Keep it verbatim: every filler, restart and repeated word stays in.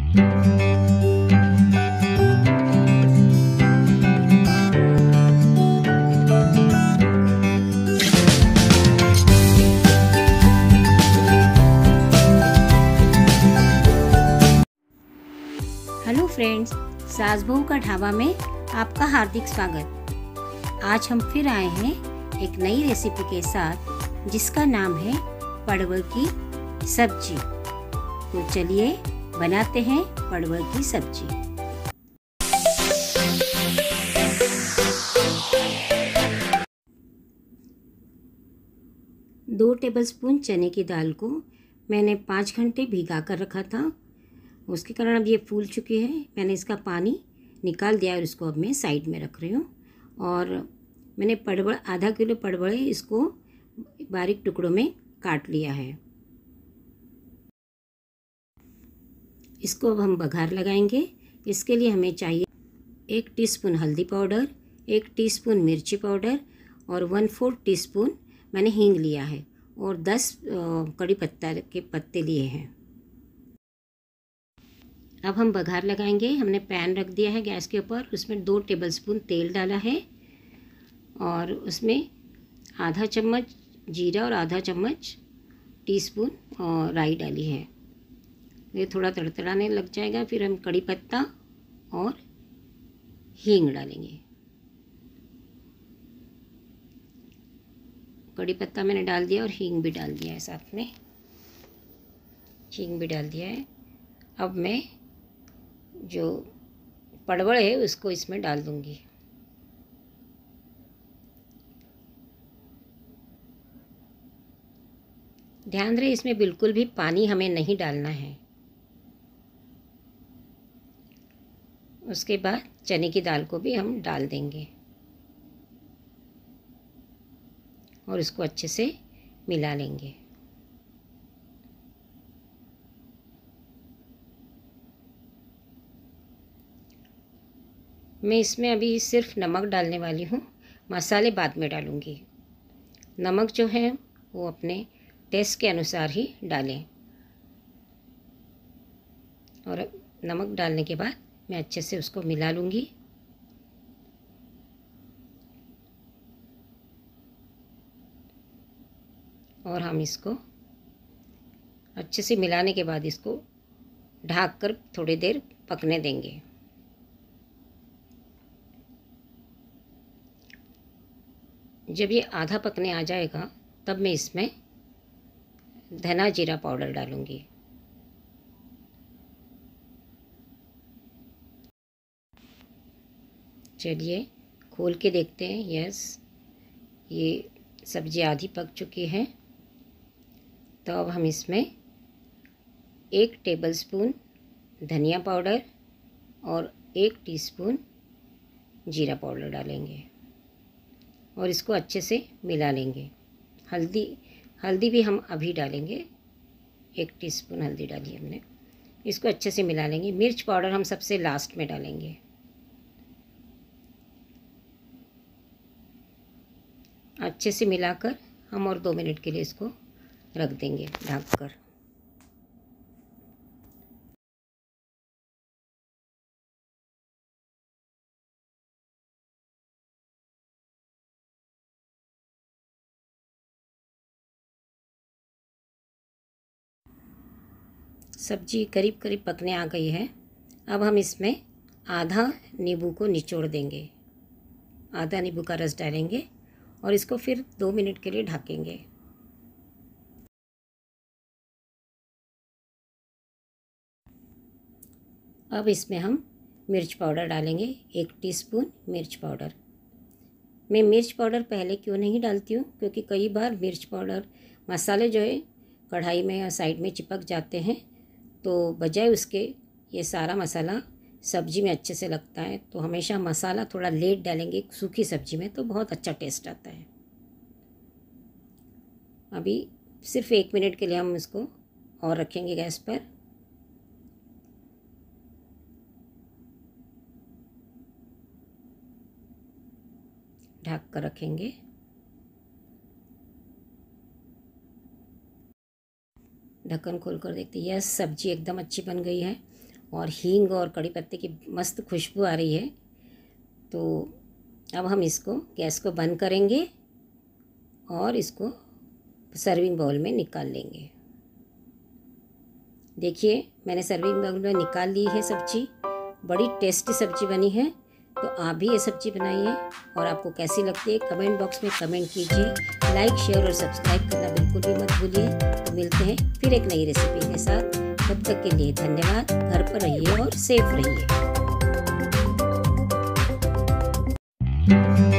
Hello friends, सास बहू का ढाबा में आपका हार्दिक स्वागत। आज हम फिर आए हैं एक नई रेसिपी के साथ जिसका नाम है परवल की सब्जी। तो चलिए बनाते हैं परवल की सब्जी। दो टेबलस्पून चने की दाल को मैंने पाँच घंटे भिगा कर रखा था। उसके कारण अब ये फूल चुकी है। मैंने इसका पानी निकाल दिया और इसको अब मैं साइड में रख रही हूँ। और मैंने परवल, आधा किलो परवल है, इसको बारीक टुकड़ों में काट लिया है। इसको अब हम बघार लगाएंगे। इसके लिए हमें चाहिए एक टीस्पून हल्दी पाउडर, एक टीस्पून मिर्ची पाउडर और वन फोर्थ टीस्पून मैंने हींग लिया है और दस कड़ी पत्ता के पत्ते लिए हैं। अब हम बघार लगाएंगे। हमने पैन रख दिया है गैस के ऊपर, उसमें दो टेबलस्पून तेल डाला है और उसमें आधा चम्मच जीरा और आधा चम्मच टीस्पून और राई डाली है। ये थोड़ा तड़तड़ाने लग जाएगा, फिर हम कड़ी पत्ता और हींग डालेंगे। कड़ी पत्ता मैंने डाल दिया और हींग भी डाल दिया है, साथ में हींग भी डाल दिया है। अब मैं जो परवल है उसको इसमें डाल दूंगी। ध्यान रहे, इसमें बिल्कुल भी पानी हमें नहीं डालना है। उसके बाद चने की दाल को भी हम डाल देंगे और इसको अच्छे से मिला लेंगे। मैं इसमें अभी सिर्फ नमक डालने वाली हूँ, मसाले बाद में डालूँगी। नमक जो है वो अपने टेस्ट के अनुसार ही डालें। और नमक डालने के बाद मैं अच्छे से उसको मिला लूँगी। और हम इसको अच्छे से मिलाने के बाद इसको ढक कर थोड़ी देर पकने देंगे। जब ये आधा पकने आ जाएगा तब मैं इसमें धना जीरा पाउडर डालूंगी। चलिए खोल के देखते हैं। यस, ये सब्ज़ी आधी पक चुकी है। तो अब हम इसमें एक टेबलस्पून धनिया पाउडर और एक टीस्पून जीरा पाउडर डालेंगे और इसको अच्छे से मिला लेंगे। हल्दी हल्दी भी हम अभी डालेंगे, एक टीस्पून हल्दी डाली हमने। इसको अच्छे से मिला लेंगे। मिर्च पाउडर हम सबसे लास्ट में डालेंगे। अच्छे से मिलाकर हम और दो मिनट के लिए इसको रख देंगे ढक कर। सब्जी करीब करीब पकने आ गई है। अब हम इसमें आधा नींबू को निचोड़ देंगे, आधा नींबू का रस डालेंगे और इसको फिर दो मिनट के लिए ढकेंगे। अब इसमें हम मिर्च पाउडर डालेंगे, एक टीस्पून मिर्च पाउडर। मैं मिर्च पाउडर पहले क्यों नहीं डालती हूँ, क्योंकि कई बार मिर्च पाउडर मसाले जो है कढ़ाई में या साइड में चिपक जाते हैं, तो बजाय उसके ये सारा मसाला सब्जी में अच्छे से लगता है। तो हमेशा मसाला थोड़ा लेट डालेंगे सूखी सब्जी में, तो बहुत अच्छा टेस्ट आता है। अभी सिर्फ एक मिनट के लिए हम इसको और रखेंगे गैस पर। ढक कर रखेंगे। ढक्कन खोल कर देखते हैं, यह सब्जी एकदम अच्छी बन गई है और हींग और कड़ी पत्ते की मस्त खुशबू आ रही है। तो अब हम इसको गैस को बंद करेंगे और इसको सर्विंग बाउल में निकाल लेंगे। देखिए मैंने सर्विंग बाउल में निकाल ली है सब्जी। बड़ी टेस्टी सब्जी बनी है। तो आप भी ये सब्जी बनाइए और आपको कैसी लगती है कमेंट बॉक्स में कमेंट कीजिए। लाइक शेयर और सब्सक्राइब करना बिल्कुल भी मत भूलिए। तो मिलते हैं फिर एक नई रेसिपी के साथ। तब तक के लिए धन्यवाद। घर पर रहिए और सेफ रहिए।